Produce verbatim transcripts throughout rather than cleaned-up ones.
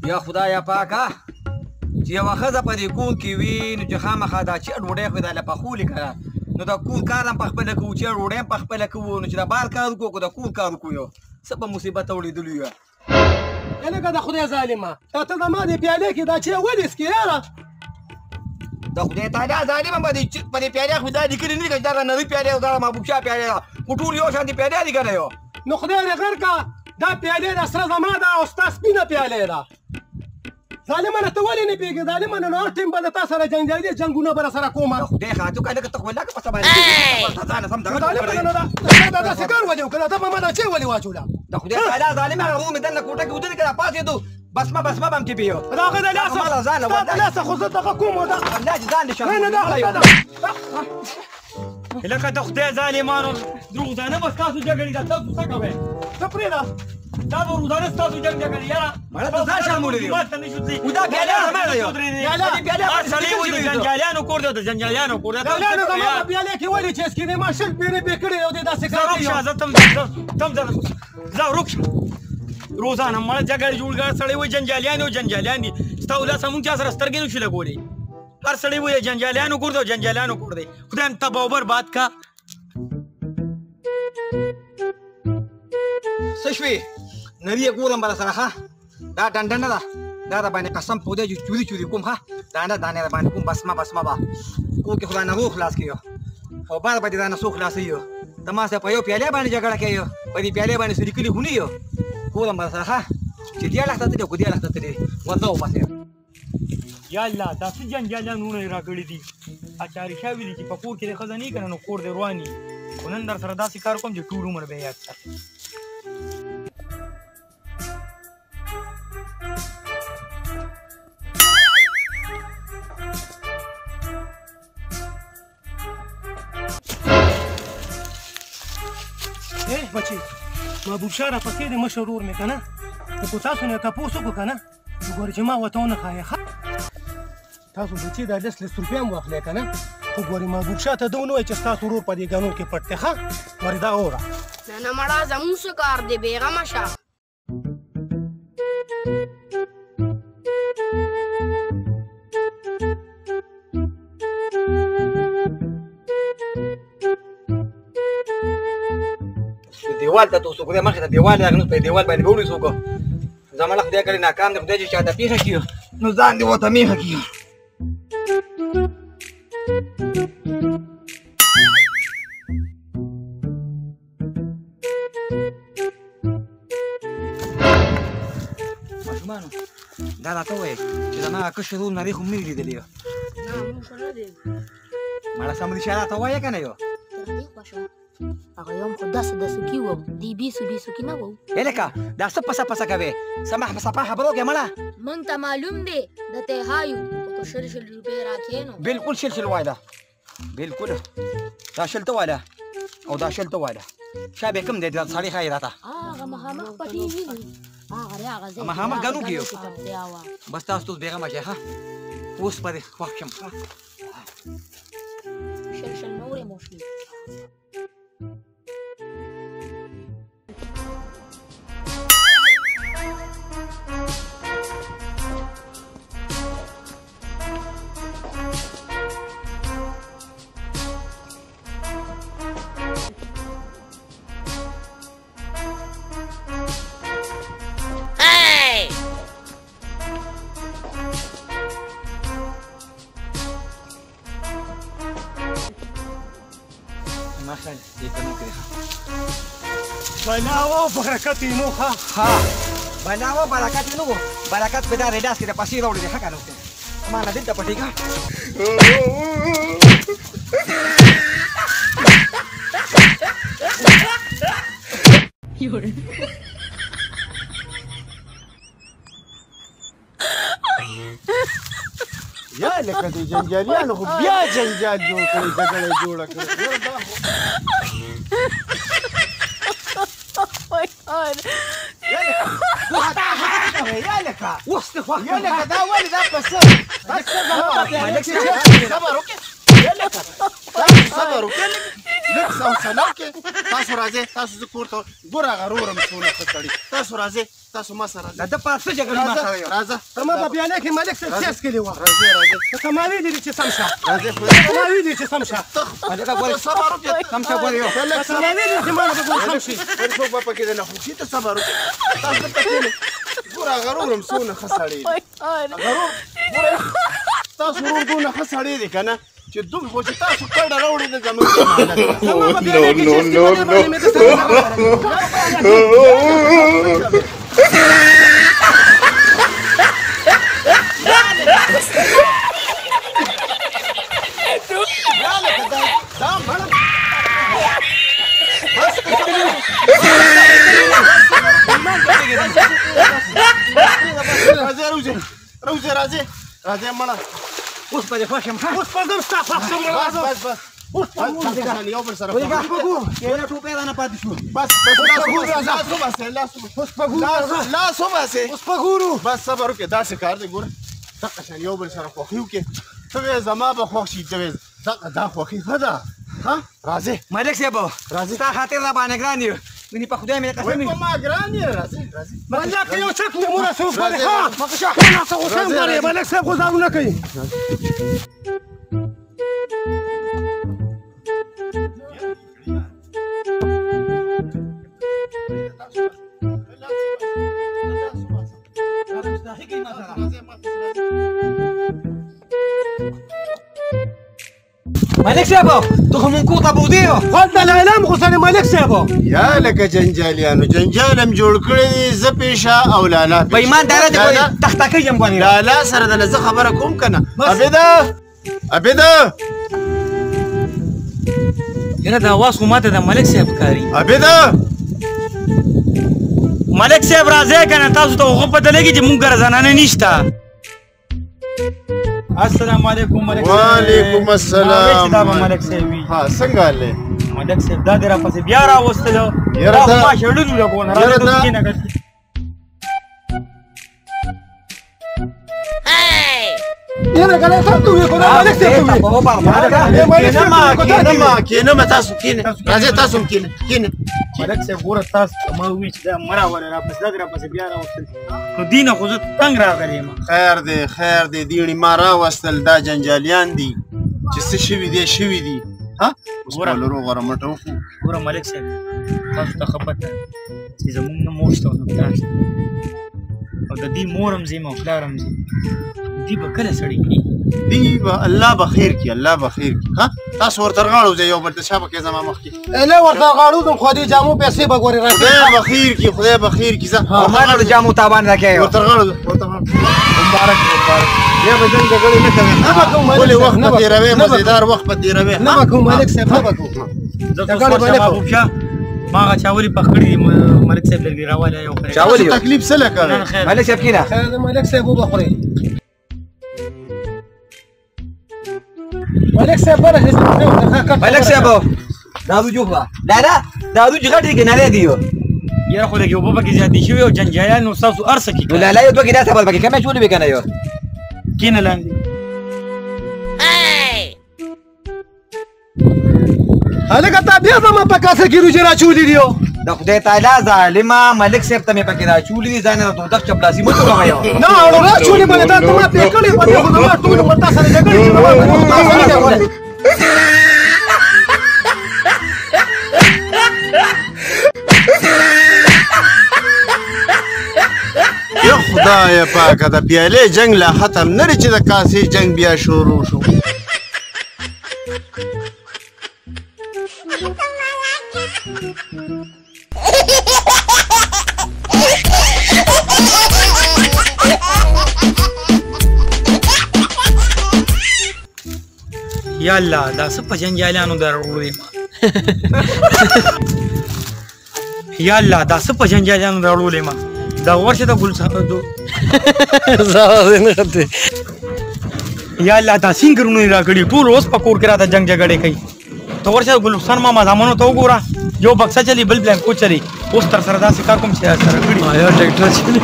یا خدایا پاکه چې یوه ښځه په دې کور کې وي نو چې خامخا دا چې ډوډۍ خو یې دا له پخولې که نو د کور کار هم پخپله کوو چې ډوډۍ هم پخپله کوو نو چې د بار کار وکړو که د کور کار وکړو یو څه په مصیبت اورېدلو یو هلکه د خدای ظالمه تا ته د ما دې پیالې کې دا چې ولې څکې یاره د خدای تعالی ظالمه په دې پیالې خو دا لیکلي نه دي که دغه نرۍ پیالې او دغه محبوب شاه پیالې ده خو ټول یو شانتې پیالې دي که نه یو نو خدای دې غر کا دا پیالې د سره زما ده او ستا سپینه پیالې ده ظالمانه ته ولې نه پوهېږې ظالمانه نو هر ټیم به د تا سره جنګجالي جنګونه به راسره کومه خدای خاطر که لکه ته خو لکه په څه باندې ځانه سم دغه ظالمانه نو دا داسې کار ولې وکړه ته به ما دا چې ولې واچوله د خدای تعالی ظالمه هغه روم مې دننه کوټه کې ودرېږه را پاڅېدو بسمه بسمه به هم کې پیو د هغه د لاسه ستا د لاسه خو زه دغه کوم دا الله چې ځان دې نه نه دا لکه د خدای ظالمانو دروغجانه به ستاسو جګړې ده تاسو څه کوئ ته پرېږده دا به روزانه ستاسو جنګ جګړې یاره مړه ته ځان شرمولی دی ماته نه شو تللی دا پیالې زما ده یو هر سړی وایي د جنګیالیانو کور دی د جنګیالیانو کور دی جنګیالیانو زما په پیالې کې ولې چې څکې دی ما شل پیرې پې کړې او دې داسې زه روک شه زه تم تم زه روک شه روزانه مړه جګړې جوړ کړه سړی وایي جنګیالیان او جنګیالیان دي ستا ولس مونږ چا سره سترګې نه شي لګولی هر سړی وایي جنګیالیانو کور دی او جنګیالیانو کور دی خدای هم تباه و برباد کا څه شوې نري یې ګورم به سره ښه دا ډنډه نه ده دا د باندې قسم په خدای چې چوري چوري کوم ښه دانه دانې د باندې کوم بسمه بسمه به کور کې خدای نغو خلاص کړي او بار به دې دا نسو خلاصوي ته ما سره په یو پیالې باندې جګړه کوي په دې پیالې باندې څه لیکلي خو نه یو ګورم به سره ښه چې دې اړخ ته تللی او که دې اړخ ته تللی ورځه وباسې یا الله دا څه جنګیالیان وروڼه یې راکړي دي اچاري شاه ویلي چې په کور کې دې ښځه نه وي که نه نو کور دې روان وي خو نن در سره داسې کار کوم چې ټول عمر به یې یاد ساتي بچې محبوب شاه راپسې دی مشر ورور مې که نه خو تاسو نه تپوس وکړو که نه وګورې چې ما ورته ونه ښایې تاسو بچې دا لس لس روپۍ هم واخلئ که نه خو ګورې محبوب شاه ته ده ونه وایي چې ستاسو ورور په دې ګنو کې پټ دی ښه ګورې دا اوره نه نه مړه زموږ څه کار دی بېغمه شه دیوال ته توسو خدای مخې ته دیوال راغلی په دیوال باندې به ونیسو که زما له خدای کړې ناکام دی خدای چې چاته پېښه کړي نو ځان دې ورته میښه کړي ماشومانو دا راته ووایئ چې زما هغه کشر ورور نارې خو مې نه دي لیدلې نه موږ نه دی مړه سم دې شی راته ووایه که نه یو هغه یو هم خو داسې داسې کې وم دی بیسو بیسو کې نه وو هلکه دا څه پسه پسه کوې سمح په سپا خبرو کې مړه موږ ته معلوم دی د تیهایو خو شل شل روپۍ راکې نو بالکل شل شل وایده بالکل دا شل ته واله او دا شل ته واله شا به کوم دی دا سړی ښایي راته هغه مخامخ پټي وي هغه دی هغه ځای مخامخ ګنو کې یو یو بس تاسو اوس بېغمه شئ ښه اوس په دې خوښ شم ښه شل شل نورې موشلي ماشاءالله دې ته نو کړې ښه بلا و برکت یې نو ښه ها بلا و برکت یې نه و برکت په دا ریډاس کې د پسې راوړی دی ښه که نه ما نه دلته پټېږه یا لکه د جنګیالیانو خو بیا جنګیال جوړ کړی جګړه یې جوړه کړې یا لکه اوس دې خوښ یا لکه دا ولې دا پسه صبر وکړه یا لکه صبر وکړه لږ حوصله وکړئ تاسو راځئ تاسو زه کور ته ګوره هغه رورم څونه ښه سړي تاسو راځئ تاسو ما سره راځئ ده په څه جګړې ما سره یو راځه ته ما په بیانې کې ملک صاحب سیاس کړي وه راځئ راځئ ته ما ویلي چې سم شه راځئ ته ما ویلي چې سم شه هلکه ګورې صبر وکړئ سم شه ګورې یو ته ما ویلي چې ما به ګل سم شي هر څوک به پکې نه خوشي ته صبر وکړئ تاسو ته کښېنئ ګوره هغه رورم څونه ښه سړی دی هغه رور ګوره تاسو ورور دونه ښه سړی دی که نه چې دوی خو چې تاسو کډه راوړې ده زموږ د مهلت ته ما په بیانې کې چې استفادې باندې مې درته راځئ روزي روزي راځئ راځئ مړه اوس به دې خوښ یم ښه اوس پرځم ستا خوښ شم بس بس بس اوس پرځم یو بل سره ولېږه کېله ټوپۍ رانه پاتې شو بس بس لاس وباسئ لاس اوس په ګورو لاس وباسئ اوس په ګورو بس صبر وکړئ داسې کار دی ګوره دقه شان یو بل سره خوښي وکړئ ته وایې زما به خوښ شي ته وایې دقه دا خوښي ښه ده ها راځئ ملک صاحب ستا خاطر را باندې ګران یو ونې په خدای مې قسم وایي په ما ګران یې راځئ راځئ ملک یو چک مې مرسوب کړی ها مخشه نه څه غوسه هم غواړي ملک صاحب ګزارونه کوي ملک صاحب ته خو مونږ کور ته بوځې یو خود د اعلام غوسه ملک صاحب یا لکه جنجالیانو جنجال هم جوړ کړی دی زه پیشه او لالا په ایمانداره دې کوي تختکۍ یم ګونې لالا سره د زه خبره کوم که نه عبیده عبیده یاره دا اواز خو ماته د ملک صاحب ښکاري عبیده ملک صاحب راځئ که نه تاسو ته هغه پته لګي چې مونږ کره زنانه نشته السلام علیکم ملک صاحب وعلیکم السلام دا به ملک صاحب وي ها څنګه حال دی ملک صاحب دا دې راپسې بیا راوستلو یاره دا خو دا- ما شړلو لګونه یاره راځه دا- ته کښېنه ګټې. یاره کنه ته وې کو دا ملک صاحب وې کینه کینه ما کینه ما تاسو کینه راځئ تاسو هم کینه کینه ملک صاحب ګوره تاسو ته ما ووایي چې دا مه راولئ راپسې دا دې راپسې بیا راوستل نو دې نه خو زه تنګ راغلی یم خیر دی خیر دی دیړي ما راوستل دا جنجالیان دي چې څه شوي دي شوي دي ها اوس ګوره. په لرو غوره مټه وکړو ګوره ملک صاحب تاسو ته ښه پته چې زمونږ نه مور شته او نه پلار شته او د دې مور هم ځیم او پلار هم ځي دې به کله سړی کېږي دی به الله به خیر کړي الله به خیر کړي ها تاسو ورته رغاړو ځئ یو بل ته چا به کې زما مخکې اله ورته غاړو د خو دې جامو پیسې به ګورې راځي خدای به خیر کړي خدای به خیر کړي زه ما د جامو تابان راکې ورته رغاړو ورته رغاړو مبارک دې مبارک بیا به جنګ جګړې نه کوي نه به کوم ملک ولې وخت صاحب، نه به به- تېروې نه به- مزېدار وخت به تېروې نه به کوم ملک صاحب نه به کوم زه دا خو ګاډي سوچ باندې محبوب شاه ما هغه چاولې پخ کړي دي م- ملک صاحب لرګي راوالی یو خیر چاولې یو. تکلیف څه نه، لکه نه، خیر ملک صاحب کېنه خیر د ملک صاحب وبخوري ملک صاحب بره هیڅ نه ملک صاحب دادو جوخه دا دا دادو چې غټي کې نه لګي یو یاره خو لږې اوبه پکې زیاتې شوي او جنجالیانو ستاسو هر څه نو کې لالا یو دوه ګیلاس به پکې کمې چولې وکنه یو کښېنه لاندې هلکه تا بیا زما په کاسه کې روجې راچولي دي یو د خدای تعالی ظالمه ملک صاحب ته مې پکې را چولې دي ځان نه دوه چپلاسي مو جوړه یو نه اورو راچولي باندې دا ته ما پې کړې په دې خو زما ټول عمر تا سره جګړې چې زما په تا سره دی غواړي. یا خدای پاکه د پیالې جنگ لا ختم نه دی چې د کاسې جنگ بیا شروع شو یا الله دا څه په جنجالیانو درولې ما یا الله دا څه په جنجالیانو درولې ما دا ورشه د ګل صاحب دو یا الله دا څنګه راکړي ټول اوس په کور کې راته جنگ جګړې کوي ته ورشه ګلستان ماما زمانو ته وګوره یو بکسه چلی بل بلم کو چلی اوس تر سره داسې کار کوم چې سره کړي آیا ټریکټر چلی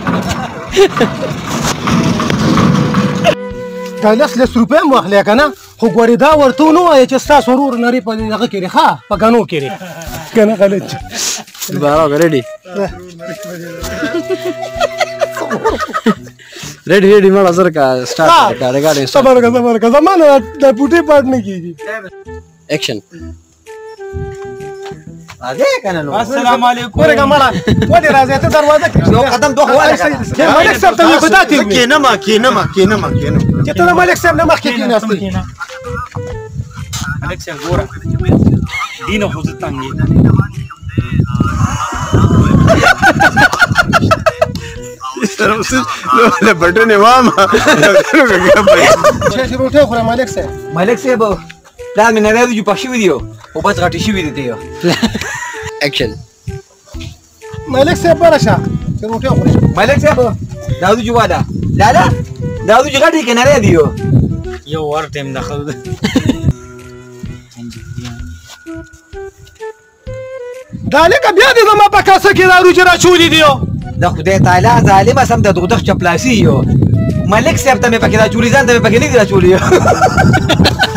دا لس لس روپۍ هم واخلې که نه خو ګورې دا ورته ونه وایه چې ستاسو ورور نري په دغه کې دی ښه په ګنو کې دی که نه غلط دوباره ریډي ریډي ریډي مړه زر کا سٹارټ کا ریکارډینګ صبر کا صبر کا زمانه د پوټي پاټ نه کیږي ایکشن راځه کنه نو السلام علیکم ورګه مړه ودې راځه ته دروازه کې یو قدم دوه واله یا ملک صاحب ته مې خدا تیر وي کینه ما کینه ما کینه ما کینه چې ته د ملک صاحب نه مخکې کېناستې ملک صاحب ګوره دینه خو زه تنګ یم له بټنې وامه چې روټه خوره ملک صاحب ملک صاحب دا مې نه راځي په شوی دی او بس غټي شوی دی ایکشن ملک صاحب برشه چې روټه خوره ملک صاحب دا د جواده لا لا دا د جګړې کې نه راځي یو ور ټیم نه خو دا لکه بیا دې زما په کاسه کې دا روجه راچولي دي د خدای تعالی ظالم سم د دغه چپلاسي یو ملک صاحب ته مې پکې دا چولی ځان ته مې پکې نه دی راچولی